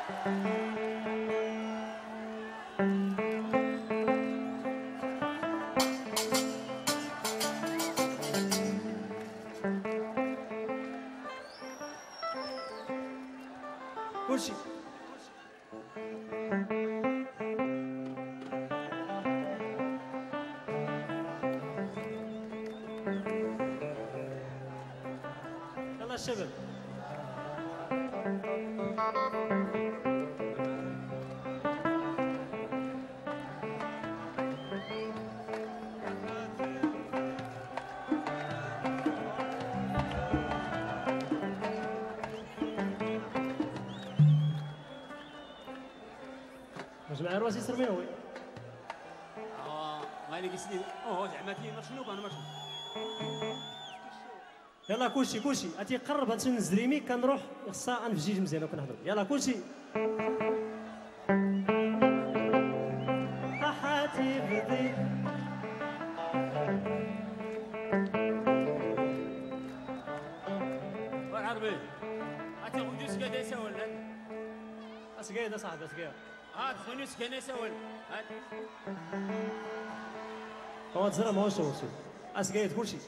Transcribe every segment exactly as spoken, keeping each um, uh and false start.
كلشي يلا الشباب جماعة رواسي سرمين هوي اه مالي قسني اوه زعما كاين شنو كان ماشي يلا كلشي كلشي اتي قرب هادشي نزريمي كنروح خصها انفجيج مزيان وكنهضروا يلا كلشي حاتي بدي والعربي اتي غدي سكاده سوال اسقيد اصاحبي اسقيد ها تخوني سكانه سوال هو تزرع ماهوش هو شوف اسقيد كلشي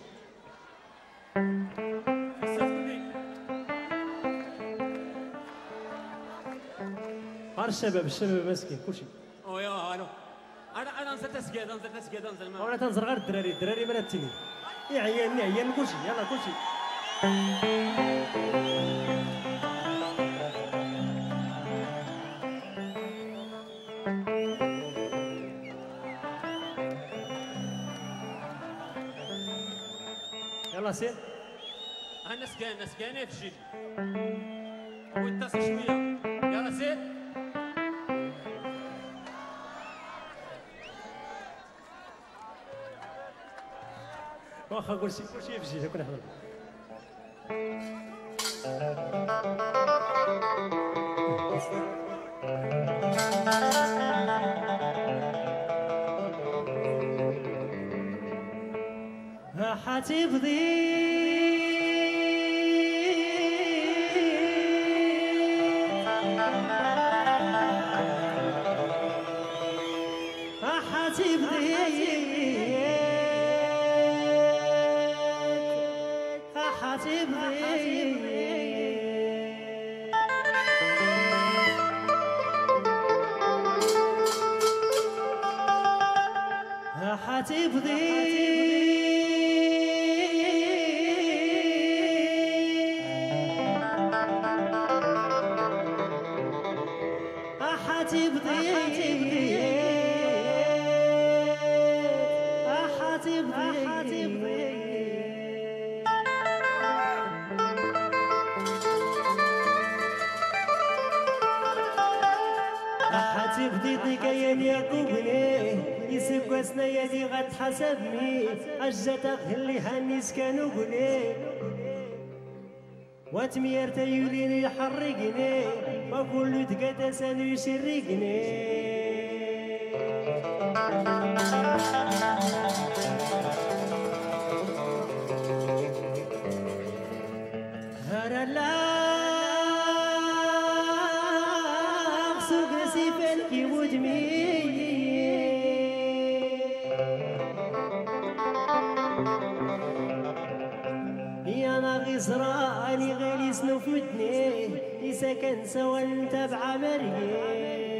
هار الشباب الشباب مسكين كلشي او يا هانو انا انا نزلت سكاده نزلت سكاده نزل ما وانا تنزر غير الدراري الدراري ما تيني يا عيالني عيال كلشي يلا كلشي يلا سير انا سكان سكانه في الجيل واتصل شويه يلا سير واخا كلشي كلشي في جيجا كنا نحضر ها حتفضي ها حتفضي ها حتفضي ها حتفضي حتفضي ضيقين يا قبلي يسكسنا يدي غتحسبني أجتا خلي هنيس كانوا قلي واتمير تيوليني يحرقني وكل تقاتا سانو يشرقني هرا لا سوق نسيفن كي ودمي يا ناغي زراني غير يسنو في مدني يسكن سوا نتابع مريي